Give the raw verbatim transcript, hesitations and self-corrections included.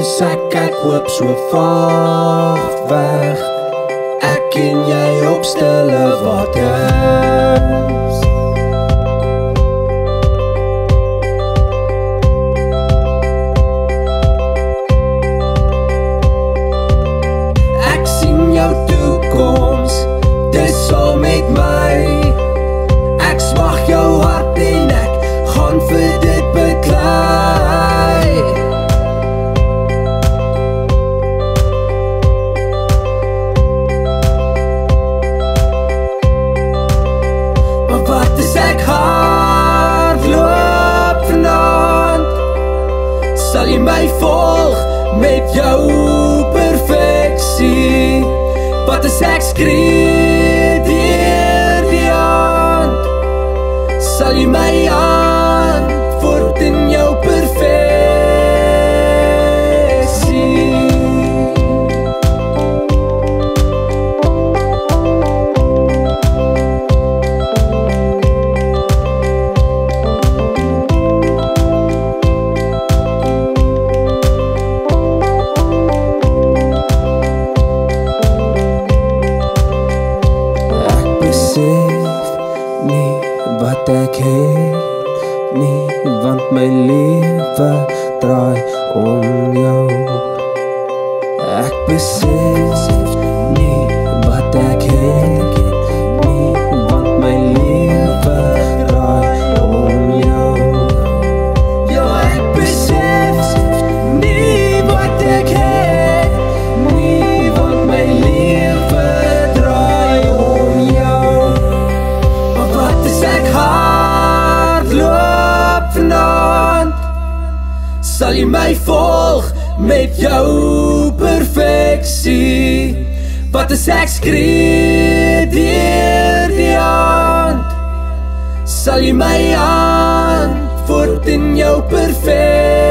is ek, ek hoop so vaag weg. Ek en jy op stille waters. Ek sien jou toekoms, dis saam met my. Ek smag jou hart en ek gaan vir dit beklei. Maar wat is ek hardloop vanaand? Sal jy my volg met jou perfeksie? Wat is ek skree deur die aand? Sal jy my antwoord in jou perfeksie? Ek besef nie wat ek het nie, want my lewe draai om jou. Ek besef nie wat ek het nie, want my lewe draai om jou. Ja, ek besef nie wat ek het nie, want my lewe draai om jou. Maar wat is ek hardloop vanaand? Sal jy my volg met jou perfeksie? Wat is ek skree deur die aand? Sal jy my antwoord in jou perfeksie?